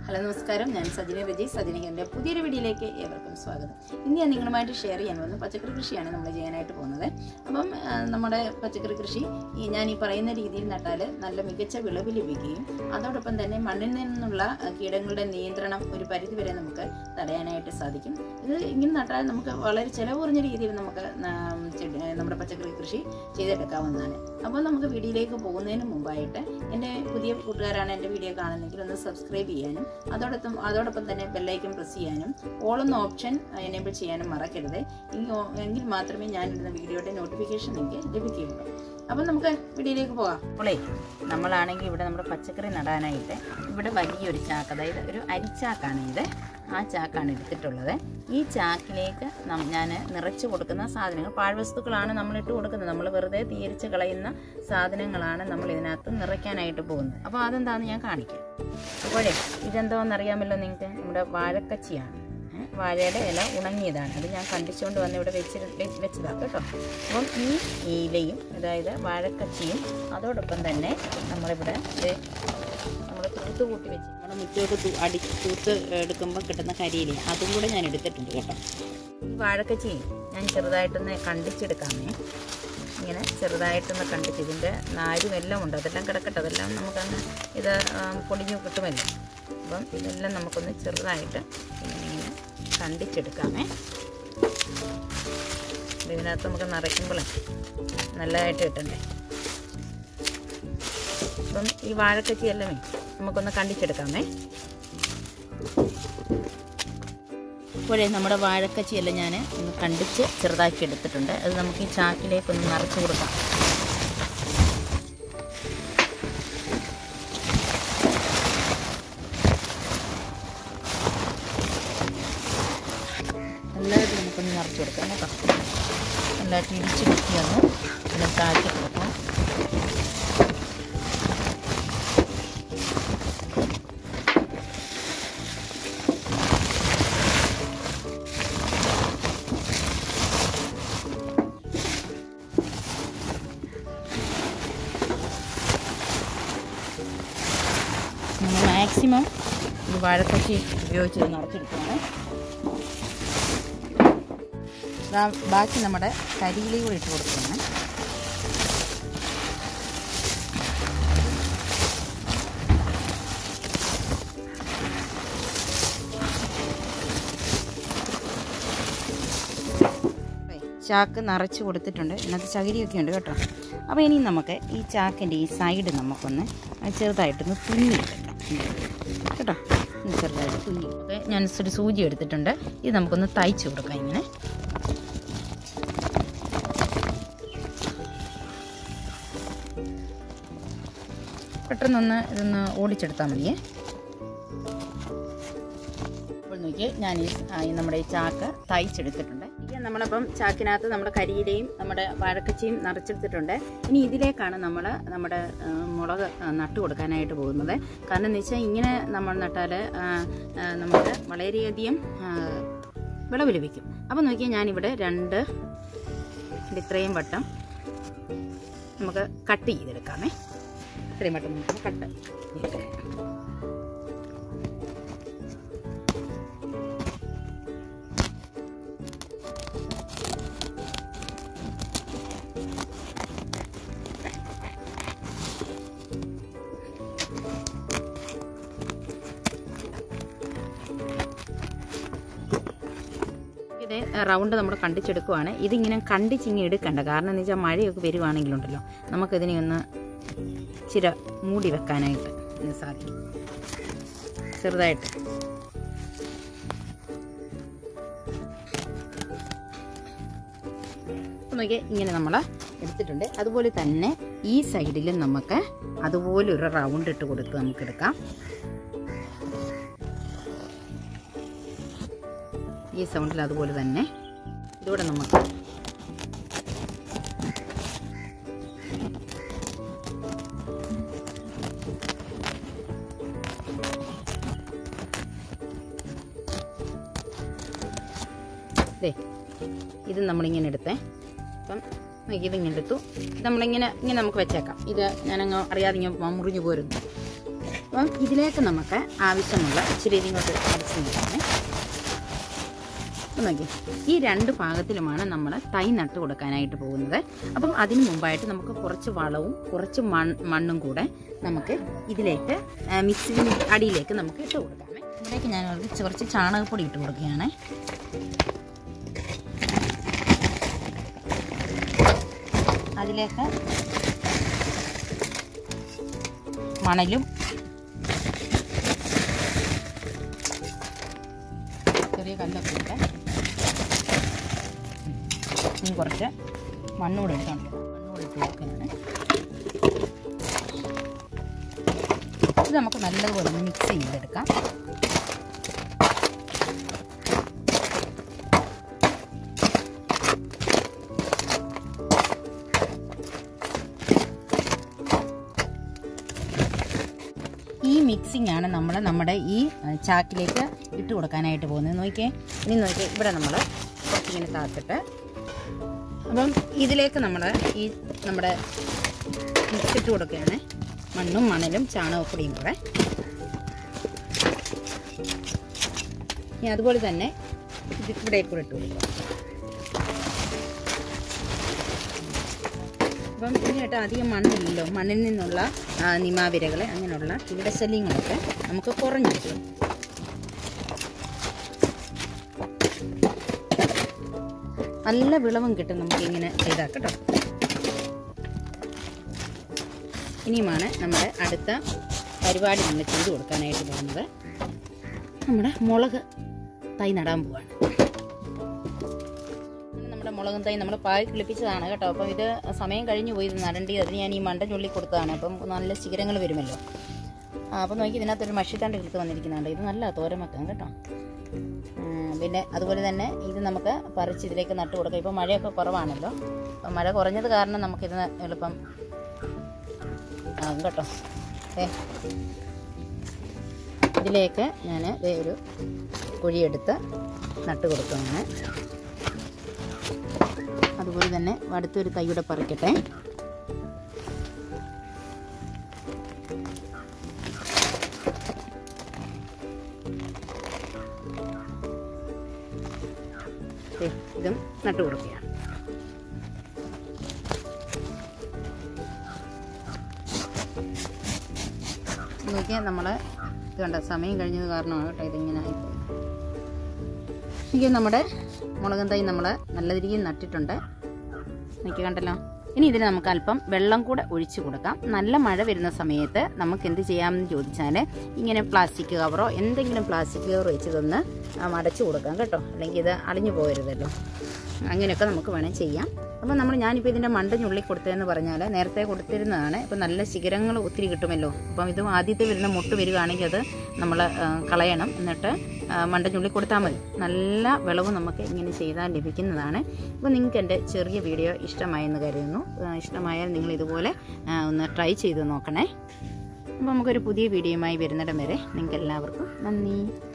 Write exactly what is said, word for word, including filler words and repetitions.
Hello നമസ്കാരം, ഞാൻ സജിനി റജി. സജിനിൻ്റെ പുതിയൊരു വീഡിയോയിലേക്ക് ഏവർക്കും സ്വാഗതം. ഇന്ന് ഞാൻ നിങ്ങളുമായിട്ട് ഷെയർ ചെയ്യാൻ പോകുന്നത് പച്ചക്കറി കൃഷിയാണ് നമ്മൾ ചെയ്യാനായിട്ട് പോകുന്നത്. അപ്പം നമ്മുടെ പച്ചക്കറി കൃഷി ഈ ഞാൻ ഈ പറയുന്ന രീതിയിൽ നട്ടാൽ നല്ല മികച്ച വിളവ് ലഭിക്കുകയും അതോടൊപ്പം തന്നെ മണ്ണിൽ നിന്നുള്ള കീടങ്ങളുടെ നിയന്ത്രണം ഒരു പരിധിവരെ നമുക്ക് തടയാനായിട്ട് സാധിക്കും. ഇത് ഇങ്ങനെ നട്ടാൽ നമുക്ക് വളരെ ചിലവ് കുറഞ്ഞ രീതിയിൽ നമുക്ക് നമ്മുടെ പച്ചക്കറി കൃഷി ചെയ്തെടുക്കാവുന്നതാണ്. അപ്പോൾ നമുക്ക് വീഡിയോയിലേക്ക് പോകുന്നതിന് മുമ്പായിട്ട് എൻ്റെ പുതിയ കൂട്ടുകാരാണ് എൻ്റെ വീഡിയോ കാണുന്നെങ്കിൽ ഒന്ന് സബ്സ്ക്രൈബ് ചെയ്യാനും അതോടൊപ്പം അതോടൊപ്പം തന്നെ ബെല്ലൈക്കൺ പ്രസ് ചെയ്യാനും ഓൾ എന്ന ഓപ്ഷൻ എനേബിൾ ചെയ്യാനും മറക്കരുത്. എങ്കിൽ മാത്രമേ ഞാനിടുന്ന വീഡിയോയുടെ നോട്ടിഫിക്കേഷൻ നിങ്ങൾക്ക് ലഭിക്കുകയുള്ളൂ. അപ്പം നമുക്ക് വീഡിയോയിലേക്ക് പോകാം. അപ്പോളേ നമ്മളാണെങ്കിൽ ഇവിടെ നമ്മുടെ പച്ചക്കറി നടാനായിട്ട് ഇവിടെ വലിയൊരു ചാക്ക്, അതായത് ഒരു അരിച്ചാക്കാണ് ഇത്. ആ ചാക്കാണ് എടുത്തിട്ടുള്ളത്. ഈ ചാക്കിലേക്ക് ഞാൻ നിറച്ച് കൊടുക്കുന്ന സാധനങ്ങൾ പാഴ്വസ്തുക്കളാണ് നമ്മളിട്ട് കൊടുക്കുന്നത്. നമ്മൾ വെറുതെ തീരിച്ച് കളയുന്ന സാധനങ്ങളാണ് നമ്മൾ ഇതിനകത്ത് നിറയ്ക്കാനായിട്ട് പോകുന്നത്. അപ്പോൾ അതെന്താണെന്ന് ഞാൻ കാണിക്കാം. അപ്പോഴേ ഇതെന്തോന്നറിയാമല്ലോ നിങ്ങൾക്ക്, നമ്മുടെ വാഴക്കച്ചിയാണ്. വാഴയുടെ ഇല ഉണങ്ങിയതാണ്. അത് ഞാൻ കണ്ടിച്ചുകൊണ്ട് വന്ന് ഇവിടെ വെച്ച് വെച്ചതാണ് കേട്ടോ. അപ്പം ഈ ഇലയും, അതായത് വാഴക്കച്ചിയും അതോടൊപ്പം തന്നെ നമ്മളിവിടെ നമ്മൾ തൂത്ത് കൂട്ടി വെച്ച് നമ്മുടെ മുറ്റമൊക്കെ അടി തൂത്ത് എടുക്കുമ്പോൾ കിട്ടുന്ന കരിയില അതും കൂടെ ഞാൻ എടുത്തിട്ടുണ്ട് കേട്ടോ. ഈ വാഴക്കച്ചിയും ഞാൻ ചെറുതായിട്ടൊന്ന് കണ്ടിച്ചെടുക്കാമേ. ഇങ്ങനെ ചെറുതായിട്ടൊന്ന് കണ്ടിച്ച് ഇതിൻ്റെ നാരും എല്ലാം ഉണ്ട്, അതെല്ലാം കിടക്കട്ടെ, അതെല്ലാം നമുക്കങ്ങ് ഇത് പൊടിഞ്ഞു കിട്ടുമല്ലോ. അപ്പം ഇതെല്ലാം നമുക്കൊന്ന് ചെറുതായിട്ട് ഇങ്ങനെ ഇങ്ങനെ കണ്ടിച്ചെടുക്കാമേ. ഇതിനകത്ത് നമുക്ക് നിറയ്ക്കുമ്പോൾ നല്ലതായിട്ട് കിട്ടണ്ടേ. അപ്പം ഈ വാഴക്കച്ചി എല്ലാം നമുക്കൊന്ന് കണ്ടിച്ചെടുക്കാമേ. ഇപ്പോഴേ നമ്മുടെ വാഴക്കച്ചിയെല്ലാം ഞാൻ ഒന്ന് കണ്ടിച്ച് ചെറുതാക്കി എടുത്തിട്ടുണ്ട്. അത് നമുക്ക് ഈ ചാക്കിലേക്കൊന്ന് നിറച്ച് കൊടുക്കാം. നല്ലതായിട്ട് നമുക്കൊന്ന് നിറച്ച് കൊടുക്കാം കേട്ടോ. നല്ലതായിട്ട് ഇടിച്ച് കുത്തിയൊന്ന് പിന്നെ താഴ്ത്തി കൊടുക്കാം. നമ്മൾ മാക്സിമം ഈ വാഴക്കച്ചി ഉപയോഗിച്ച് നിറച്ചെടുക്കുകയാണ്. ബാക്കി നമ്മുടെ കരിയിലയും കൂടി ഇട്ട് കൊടുക്കുകയാണ്. ചാക്ക് നിറച്ച് കൊടുത്തിട്ടുണ്ട്. ഇതിനകത്ത് ചകിരിയൊക്കെ ഉണ്ട് കേട്ടോ. അപ്പോൾ ഇനി നമുക്ക് ഈ ചാക്കിൻ്റെ ഈ സൈഡ് നമുക്കൊന്ന് ചെറുതായിട്ടൊന്ന് തുന്നിയെടുക്കാം കേട്ടോ. ചെറുതായിട്ട് തുന്നി ഒക്കെ ഞാൻ ഒരു സൂചി എടുത്തിട്ടുണ്ട്. ഇത് നമുക്കൊന്ന് തയ്ച്ച് കൊടുക്കാം. ഇങ്ങനെ പെട്ടെന്നൊന്ന് ഇതൊന്ന് ഓടിച്ചെടുത്താൽ മതിയേ. അപ്പോൾ നോക്കിയേ, ഞാൻ ഈ നമ്മുടെ ഈ ചാക്ക് തയ്ച്ചെടുത്തിട്ടുണ്ട്. നമ്മളപ്പം ചാക്കിനകത്ത് നമ്മുടെ കരിയിലയും നമ്മുടെ വാഴക്കച്ചിയും നിറച്ചെടുത്തിട്ടുണ്ട്. ഇനി ഇതിലേക്കാണ് നമ്മൾ നമ്മുടെ മുളക് നട്ടു കൊടുക്കാനായിട്ട് പോകുന്നത്. കാരണം എന്ന് വെച്ചാൽ ഇങ്ങനെ നമ്മൾ നട്ടാൽ നമുക്ക് വളരെയധികം വിളവ് ലഭിക്കും. അപ്പം നോക്കിയാൽ ഞാനിവിടെ രണ്ട് ഇത്രയും വട്ടം നമുക്ക് കട്ട് ചെയ്തെടുക്കാമേ. ഇത്രയും വട്ടം നമുക്ക് കട്ട് ചെയ്തെടുക്കാം. ഇത് റൗണ്ട് നമ്മൾ കണ്ടിച്ചെടുക്കുവാണ്. ഇതിങ്ങനെ കണ്ടിച്ചിങ്ങി എടുക്കണ്ട. കാരണം എന്ന് വെച്ചാൽ മഴയൊക്കെ വരുവാണെങ്കിലുണ്ടല്ലോ നമുക്കിതിനെ ഒന്ന് ചിര മൂടി വെക്കാനായിട്ട് സാധിക്കും. ചെറുതായിട്ട് നോക്കിയാൽ ഇങ്ങനെ നമ്മൾ എടുത്തിട്ടുണ്ട്. അതുപോലെ തന്നെ ഈ സൈഡിലും നമുക്ക് അതുപോലെ ഒരു റൗണ്ട് ഇട്ട് കൊടുത്ത് നമുക്കെടുക്കാം. ഈ സൗണ്ടിൽ അതുപോലെ തന്നെ ഇതോടെ നമുക്ക് ഇത് നമ്മളിങ്ങനെ എടുത്തേ. അപ്പം ഇതിങ്ങനെ എടുത്തു. നമ്മളിങ്ങനെ ഇങ്ങനെ നമുക്ക് വെച്ചേക്കാം. ഇത് ഞാനങ്ങ് അറിയാതെ ഇങ്ങനെ മുറിഞ്ഞു പോരുന്നു. അപ്പം ഇതിലേക്ക് നമുക്ക് ആവശ്യമുള്ള ഇച്ചിരി ഇങ്ങോട്ട് അടിച്ച് നോക്കാം. നോക്കി, ഈ രണ്ട് ഭാഗത്തിലുമാണ് നമ്മൾ തൈ നട്ട് കൊടുക്കാനായിട്ട് പോകുന്നത്. അപ്പം അതിന് മുമ്പായിട്ട് നമുക്ക് കുറച്ച് വളവും കുറച്ച് മൺ മണ്ണും കൂടെ നമുക്ക് ഇതിലേക്ക് മിക്സിന് അടിയിലേക്ക് നമുക്ക് ഇട്ട് കൊടുക്കാം. ഇതിലേക്ക് ഞാൻ കുറച്ച് ചാണകപ്പൊടി ഇട്ട് കൊടുക്കുകയാണ്. അതിലേക്ക് മണലും ചെറിയ കല്ലൊക്കെ ഇട്ട് ഇനി കുറച്ച് മണ്ണൂടെ എടുക്കണം. മണ്ണൂടെ ഇട്ട് കൊടുക്കുകയാണ്. ഇത് നമുക്ക് നല്ലതുപോലെ ഒന്ന് മിക്സ് ചെയ്തെടുക്കാം. ഈ മിക്സിംഗ് ആണ് നമ്മൾ നമ്മുടെ ഈ ചാക്കിലേക്ക് ഇട്ട് കൊടുക്കാനായിട്ട് പോകുന്നത്. നോക്കിയേ, ഇനി നോക്കിയേ, ഇവിടെ നമ്മൾ കുറച്ചിങ്ങനെ താത്തിട്ട് അപ്പം ഇതിലേക്ക് നമ്മൾ ഈ നമ്മുടെ മിക്സ് ഇട്ട് കൊടുക്കുകയാണ്. മണ്ണും മണലും ചാണകപ്പൊടിയും കൂടെ. ഇനി അതുപോലെ തന്നെ ഇത് ഇവിടെ കൂടെ ഇട്ട് കൊടുക്കുക. അപ്പം ഇതിനായിട്ട് അധികം മണ്ണില്ലല്ലോ. മണ്ണിൽ നിന്നുള്ള നിമാവിരകൾ അങ്ങനെയുള്ള കീടശല്യങ്ങളൊക്കെ നമുക്ക് കുറഞ്ഞു കിട്ടും. നല്ല വിളവും കിട്ടും നമുക്ക് ഇങ്ങനെ ചെയ്താൽ കേട്ടോ. ഇനിയുമാണ് നമ്മുടെ അടുത്ത പരിപാടി നമ്മൾ ചെയ്ത് കൊടുക്കാനായിട്ട് പോകുന്നത്. നമ്മുടെ മുളക് തൈ നടാൻ പോവാണ്. നമ്മുടെ മുളകും തൈ നമ്മൾ പായി കിളിപ്പിച്ചതാണ് കേട്ടോ. അപ്പം ഇത് സമയം കഴിഞ്ഞ് പോയി ഇത് നടേണ്ടി. അതിന് ഞാൻ ഈ മണ്ട ചുള്ളി കൊടുത്തതാണ്. അപ്പം നല്ല ശിഖരങ്ങൾ വരുമല്ലോ. അപ്പം നോക്കി, ഇതിനകത്തൊരു മഷിത്തണ്ട് കിളുത്ത് വന്നിരിക്കുന്നുണ്ട്. ഇത് നല്ല തോരൻ വെക്കാം കേട്ടോ. പിന്നെ അതുപോലെ തന്നെ ഇത് നമുക്ക് പറിച്ച് ഇതിലേക്ക് നട്ട് കൊടുക്കാം. ഇപ്പോൾ മഴയൊക്കെ കുറവാണല്ലോ. അപ്പം മഴ കുറഞ്ഞത് കാരണം നമുക്കിത് എളുപ്പം ആകും കേട്ടോ. ഏ ഇതിലേക്ക് ഞാൻ ഒരു കുഴിയെടുത്ത് നട്ട് കൊടുക്കുകയാണ്. അതുപോലെ തന്നെ അടുത്തൊരു തൈയുടെ പറിക്കട്ടെ. ഇതും നട്ടു കൊടുക്കുകയാണ്. നോക്കിയാൽ നമ്മൾ ഇത് കണ്ട സമയം കഴിഞ്ഞത് കാരണമാണ് കേട്ടോ ഇതിങ്ങനെ ആയിപ്പോയി. എനിക്ക് നമ്മുടെ മുളകും തൈ നമ്മൾ നല്ല രീതിയിൽ നട്ടിട്ടുണ്ട്. എനിക്ക് കണ്ടല്ലോ. ഇനി ഇതിന് നമുക്ക് അല്പം വെള്ളം കൂടെ ഒഴിച്ചു കൊടുക്കാം. നല്ല മഴ വരുന്ന സമയത്ത് നമുക്ക് എന്ത് ചെയ്യാമെന്ന് ചോദിച്ചാൽ ഇങ്ങനെ പ്ലാസ്റ്റിക് കവറോ എന്തെങ്കിലും പ്ലാസ്റ്റിക് കവർ വെച്ചതൊന്ന് അടച്ചു കൊടുക്കാം കേട്ടോ. അല്ലെങ്കിൽ ഇത് അളിഞ്ഞു പോകരുതല്ലോ. അങ്ങനെയൊക്കെ നമുക്ക് വേണമെങ്കിൽ ചെയ്യാം. അപ്പോൾ നമ്മൾ ഞാനിപ്പോൾ ഇതിൻ്റെ മണ്ട ഞുള്ളി കൊടുത്തതെന്ന് പറഞ്ഞാൽ നേരത്തെ കൊടുത്തിരുന്നതാണ്. ഇപ്പോൾ നല്ല ശിഖരങ്ങൾ ഒത്തിരി കിട്ടുമല്ലോ. അപ്പം ഇത് ആദ്യത്തെ വരുന്ന മുട്ട് വരികയാണെങ്കിൽ അത് നമ്മൾ കളയണം. എന്നിട്ട് മണ്ട ഞുള്ളി കൊടുത്താൽ മതി. നല്ല വിളവ് നമുക്ക് ഇങ്ങനെ ചെയ്താൽ ലഭിക്കുന്നതാണ്. അപ്പോൾ നിങ്ങൾക്ക് എൻ്റെ ചെറിയ വീഡിയോ ഇഷ്ടമായെന്ന് കരുതുന്നു. ഇഷ്ടമായാൽ നിങ്ങൾ ഇതുപോലെ ഒന്ന് ട്രൈ ചെയ്ത് നോക്കണേ. അപ്പോൾ നമുക്കൊരു പുതിയ വീഡിയോയുമായി വരുന്നിടം വരെ നിങ്ങൾക്ക് എല്ലാവർക്കും നന്ദി.